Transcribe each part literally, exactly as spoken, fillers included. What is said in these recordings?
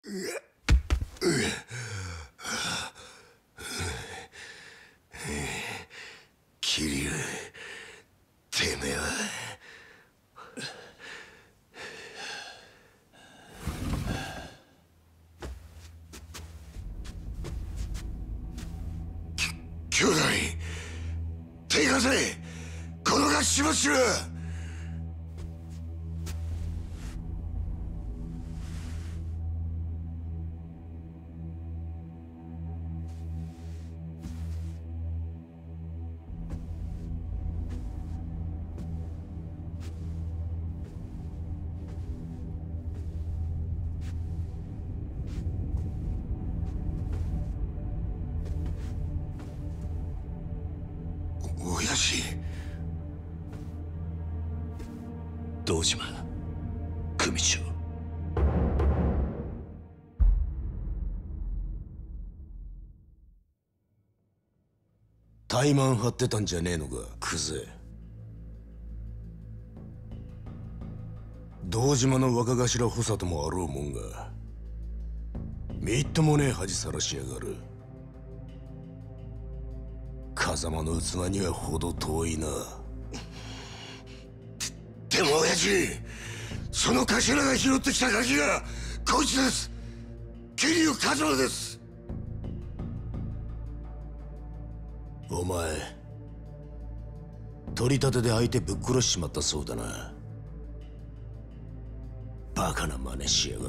桐生、てめえはき兄弟手貸せ、このガキ始末しろ。親父、 堂島組長、 怠慢張ってたんじゃねえのか、クズ。堂島の若頭補佐ともあろうもんが、みっともねえ恥さらしやがる。風間の器には程遠いな。でも親父、その頭が拾ってきたガキがこいつです。桐生一馬です。お前取り立てで相手ぶっ殺しちまったそうだな。バカな真似しやがって。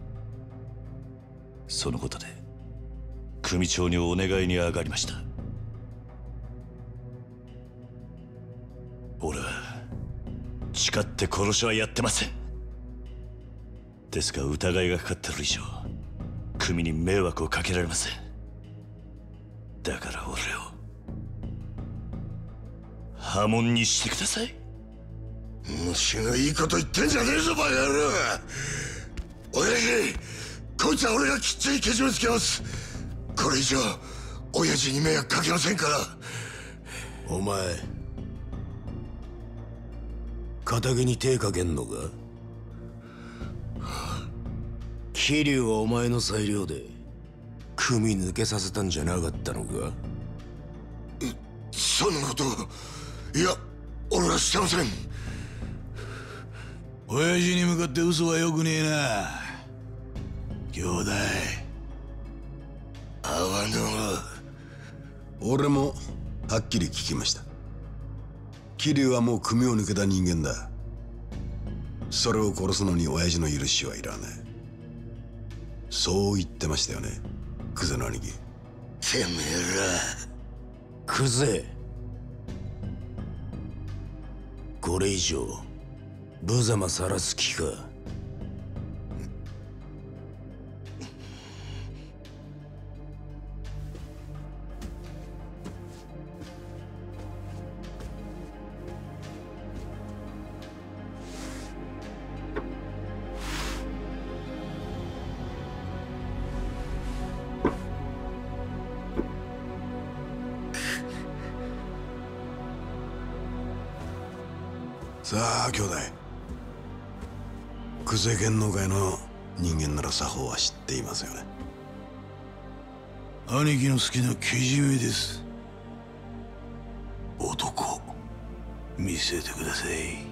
そのことで組長にお願いに上がりました。俺は誓って殺しはやってません。ですが疑いがかかってる以上組に迷惑をかけられません。だから俺を破門にしてください。 虫のいいこと言ってんじゃねえぞバカ野郎。親父、こいつは俺がきっちりけじめつけます。これ以上親父に迷惑かけませんから。お前仇に手かけんのか。桐生はお前の裁量で組抜けさせたんじゃなかったのか。そんなこと、いや俺はしてません。 親父に向かって嘘はよくねえな兄弟。 阿波野、 俺もはっきり聞きました。桐生はもう組を抜けた人間だ。それを殺すのに親父の許しはいらない。そう言ってましたよね、クゼの兄貴。 てめえらクゼ、これ以上無様さらす気か。 さあ兄弟、久世剣能界の人間なら作法は知っていますよね。 兄貴の好きなけじめです。 男、 見せてください。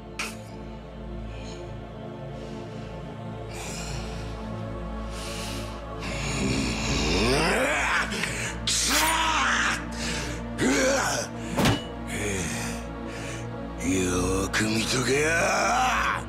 よく見とけや。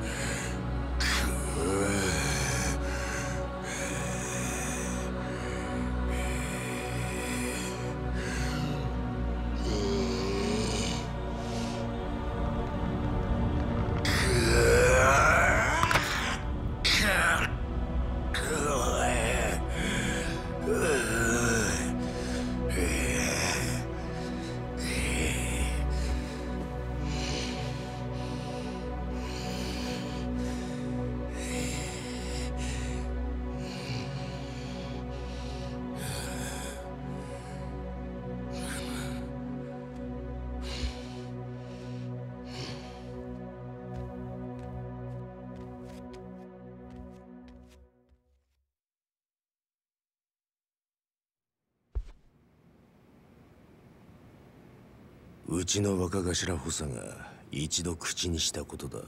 うちの若頭補佐が一度口にしたことだ。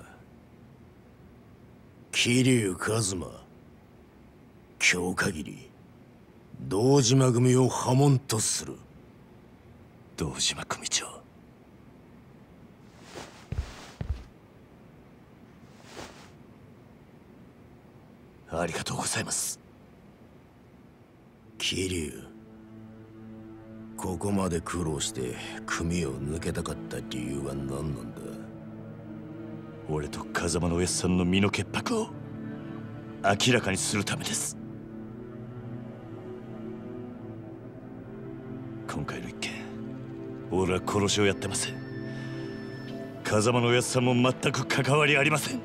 桐生一馬、今日限り堂島組を破門とする。 堂島組長、ありがとうございます。 桐生、ここまで苦労して組を抜けたかった理由は何なんだ？ 俺と風間のおやっさんの身の潔白を明らかにするためです。今回の一件、俺は殺しをやってません。風間のおやっさんも全く関わりありません。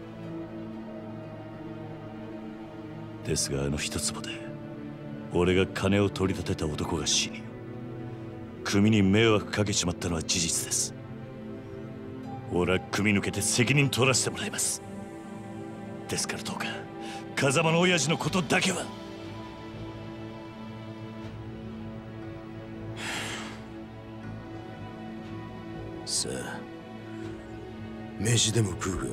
ですがあの一坪で俺が金を取り立てた男が死に、組に迷惑かけちまったのは事実です。俺は組抜けて責任取らせてもらいます。ですからどうか風間の親父のことだけは。 さあ、飯でも食うか。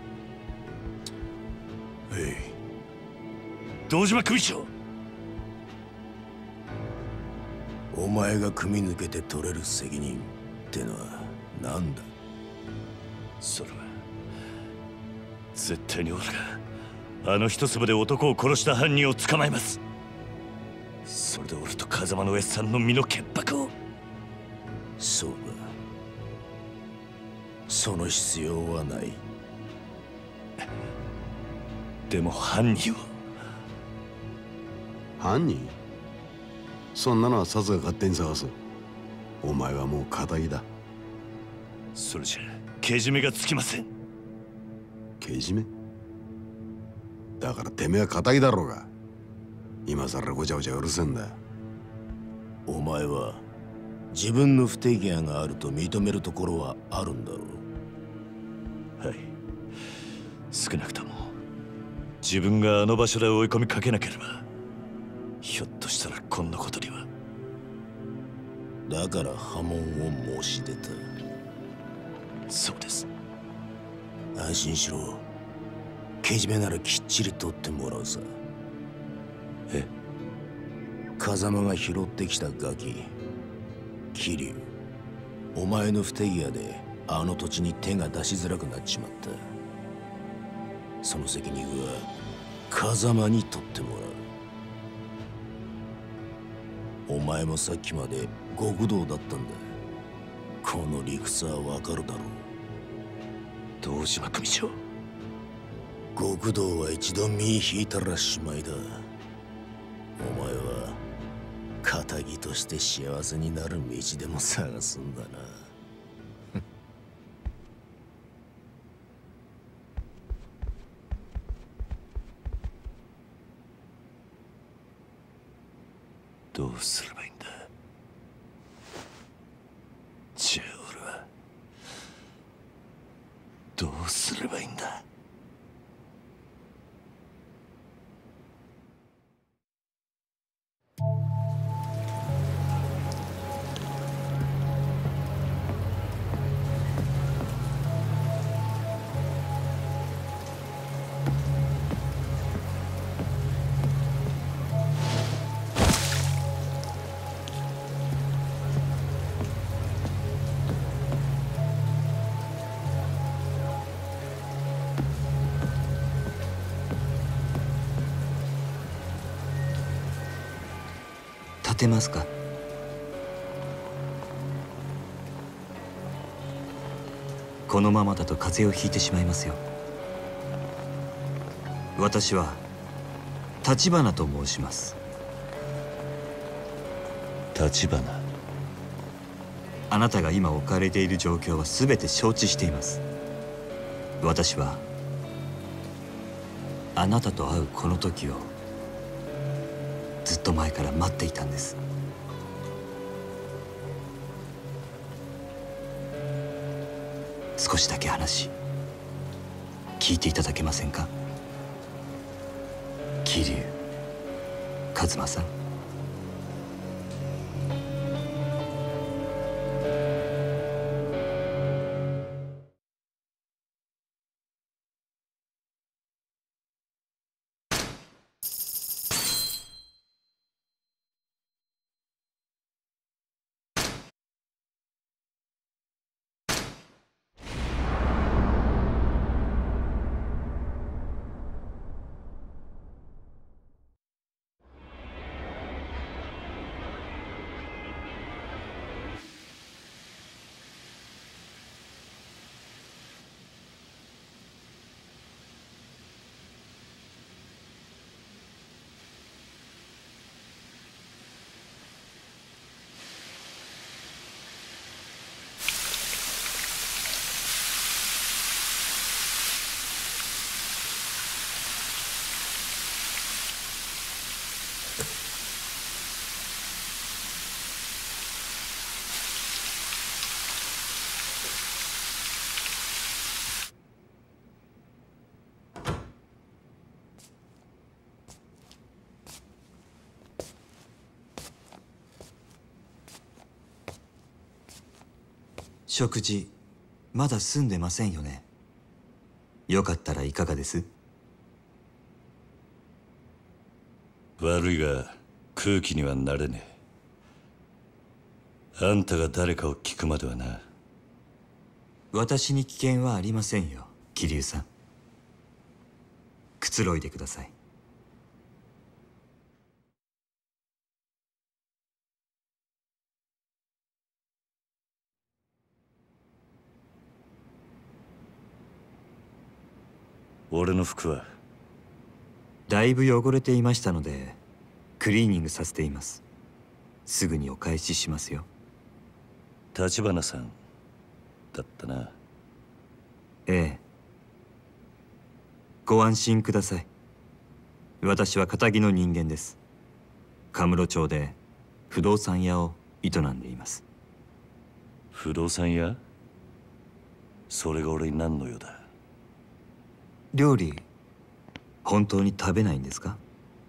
はい。堂島組長、 お前が組抜けて取れる責任ってのは何だ？ それは絶対に俺があの一粒で男を殺した犯人を捕まえます。それで俺と風間の親さんの身の潔白を。 そうか、その必要はない。 でも犯人を。 犯人？そんなのはサツが勝手に探す。お前はもう仇だ。 それじゃけじめがつきません。 けじめ？だからてめえは仇だろうが。今さらごちゃごちゃうるせえんだ。 お前は自分の不手際があると認めるところはあるんだろう。はい、少なくとも自分があの場所で追い込みかけなければ、ひょっとしたらこんなことには。 だから破門を申し出た。 そうです。 安心しろ。けじめならきっちり取ってもらうさ。 え？ 風間が拾ってきたガキ、桐生、お前の不手際であの土地に手が出しづらくなっちまった。その責任は風間に取ってもらう。お前もさっきまで極道だったんだ。この理屈はわかるだろう。 堂島組長、 極道は一度身引いたらしまいだ。お前は仇として幸せになる道でも探すんだな。 どうすればいいんだ。じゃあ俺はどうすればいいんだ。 立てますか？このままだと風邪をひいてしまいますよ。私は立花と申します。 立花？ あなたが今置かれている状況は全て承知しています。私はあなたと会うこの時をずっと前から待っていたんです。少しだけ話聞いていただけませんか？桐生一馬さん。 食事まだ済んでませんよね。よかったらいかがです？ 悪いが空気にはなれねえ。あんたが誰かを聞くまではな。 私に危険はありませんよ、桐生さん。くつろいでください。 俺の服は？ だいぶ汚れていましたのでクリーニングさせています。すぐにお返ししますよ。 立花さんだったな。 ええ。ご安心ください。私は堅気の人間です。カムロ町で不動産屋を営んでいます。 不動産屋？それが俺に何の用だ？ 料理本当に食べないんですか？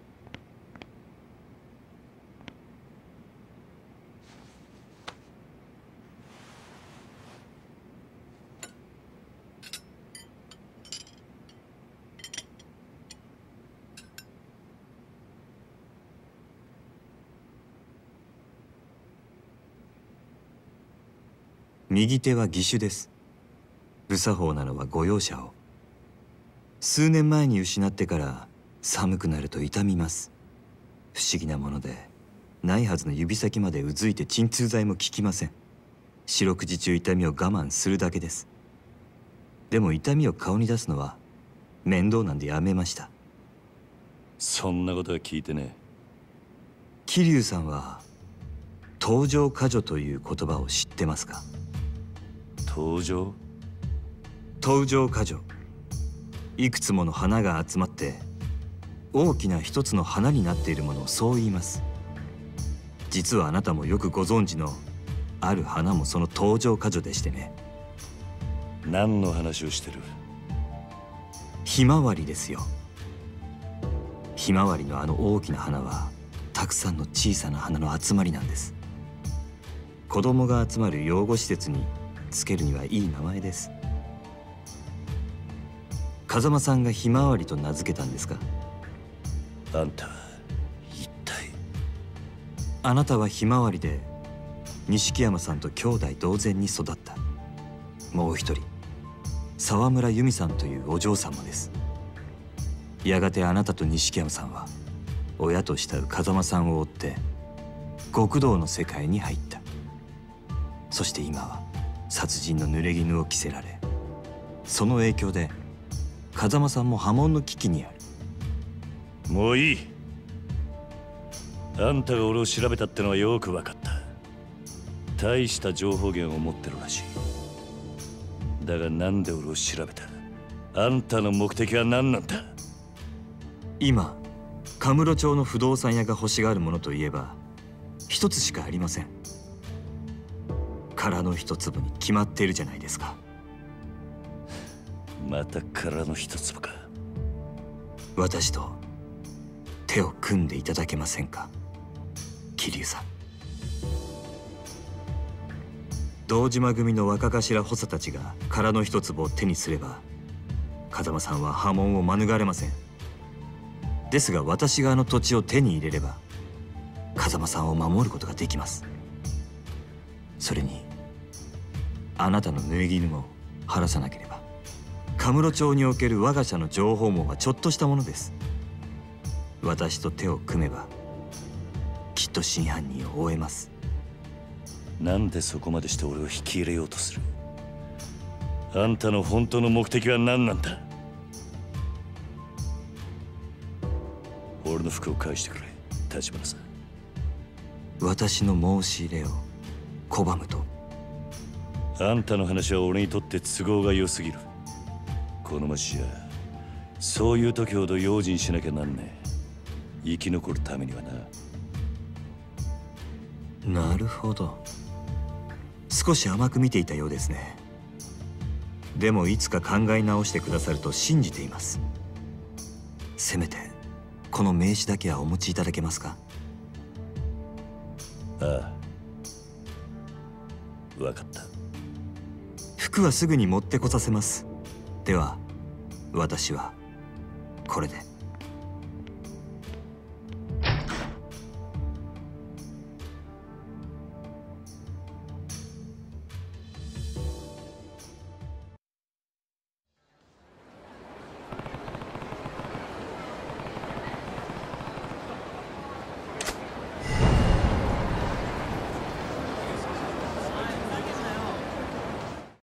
右手は義手です。不作法なのはご容赦を。数年前に失ってから寒くなると痛みます。不思議なものでないはずの指先までうずいて鎮痛剤も効きません。四六時中痛みを我慢するだけです。でも痛みを顔に出すのは面倒なんでやめました。 そんなことは聞いてねえ。 桐生さんは登場過剰という言葉を知ってますか？ 登場？ 登場過剰。いくつもの花が集まって大きな一つの花になっているものをそう言います。実はあなたもよくご存知のある花もその登場過剰でしてね。 何の話をしてる？ ひまわりですよ。ひまわりのあの大きな花はたくさんの小さな花の集まりなんです。子供が集まる養護施設につけるにはいい名前です。風間さんがひまわりと名付けたんですか？ あんたは一体。 あなたはひまわりで錦山さんと兄弟同然に育った。もう一人沢村由美さんというお嬢さんもです。やがてあなたと錦山さんは親と慕う風間さんを追って極道の世界に入った。そして今は殺人の濡れ衣を着せられ、その影響で風間さんも破門の危機にある。 もういい。あんたが俺を調べたってのはよく分かった。大した情報源を持ってるらしい。だがなんで俺を調べた？あんたの目的は何なんだ？ 今カムロ町の不動産屋が欲しがるものといえば一つしかありません。殻の一粒に決まっているじゃないですか。 また殻の一粒か。 私と手を組んでいただけませんか、桐生さん。堂島組の若頭補佐たちが殻の一粒を手にすれば風間さんは破門を免れません。ですが私があの土地を手に入れれば風間さんを守ることができます。それにあなたの濡れ衣も晴らさなければカムロ町における我が社の情報網はちょっとしたものです。私と手を組めばきっと真犯人を追えます。 なんでそこまでして俺を引き入れようとする？あんたの本当の目的は何なんだ？俺の服を返してくれ、立花さん。 私の申し入れを拒むと？ あんたの話は俺にとって都合が良すぎる。この町じゃそういう時ほど用心しなきゃなんねえ。生き残るためにはな。 なるほど。少し甘く見ていたようですね。でもいつか考え直してくださると信じています。せめてこの名刺だけはお持ちいただけますか？ ああ、分かった。 服はすぐに持ってこさせます。では私はこれで。